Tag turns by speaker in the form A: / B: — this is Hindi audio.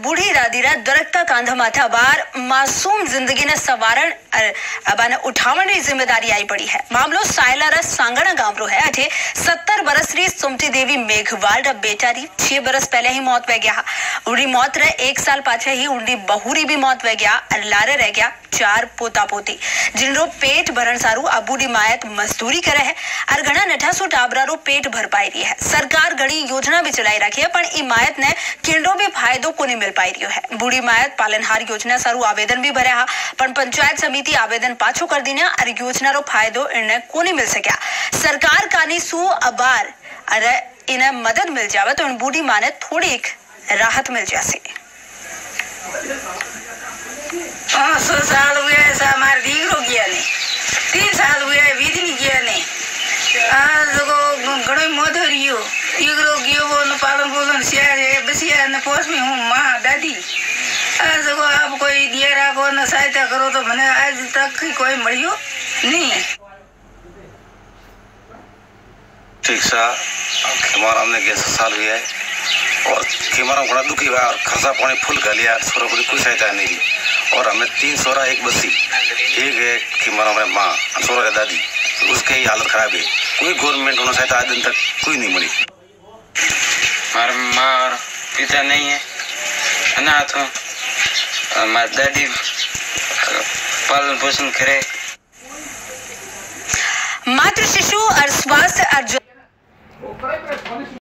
A: बूढ़ी दादी रा दरकता कांधा माथा बार मासूम जिंदगी ने सवारण अबाने उठावण की जिम्मेदारी आई पड़ी है। मामलो सायला रा सांगणा गांव रो है। अठे 70 बरस री सुमती देवी मेघवाल रा बेटा री 6 बरस पहले ही मौत वे गया। उड़ी मौत रे 1 साल पाछे ही उड़ी बहुरी भी मौत वे गया और लारे रह गया 4 पोता पोती जिनरो पेट भरण सारू अबूडी मायत मजदूरी करे है और घना नठासो टाबरा रो पेट भर पाई रही है। सरकार घणी योजना भी चलाई रखी है पण ई मायत ने केंद्रो भी फायदो कोनी मिल पाई रही है। बूढ़ी मायत पालनहार योजना सारू आवेदन भी भरे हा पण पंचायत समिति आवेदन पाछो कर दीने और योजना रो फायदो इन्हें कोनी मिल सका। सरकार कानी सु अबार अरे इन्हें मदद मिल जावे तो इन बूढ़ी मां ने थोड़ी राहत मिल जासी।
B: 100 साल हुए ऐसा हमारे दीकरो गया नहीं, 3 साल हुए बिजली गया नहीं, आज को घणो मौत हो रही हो, दीकरो गयो वो न पालन पोषण शहर है बसिया न पोस में हूँ माँ दादी, आज को आप कोई दिया राखो न सहायता करो तो मैंने आज तक कोई मरियो नहीं।
C: ठीक सा हमारा हमने 11 साल हुआ है और हमारा बड़ा दुखी हुआ और खर्चा पानी फुल कर लिया, छोरा को कोई सहायता नहीं दी और हमें 3 सोरा 1 बस्सी एक है कि हमारा माँ सोरा का दादी उसके ही हालत खराब है। कोई गवर्नमेंट उन्होंने सहायता आज दिन तक कोई नहीं मिली।
D: हमारा माँ और पिता नहीं है, अनाथ हूँ, हमारी दादी पालन पोषण करे।
A: मातृ शिशु और स्वास्थ्य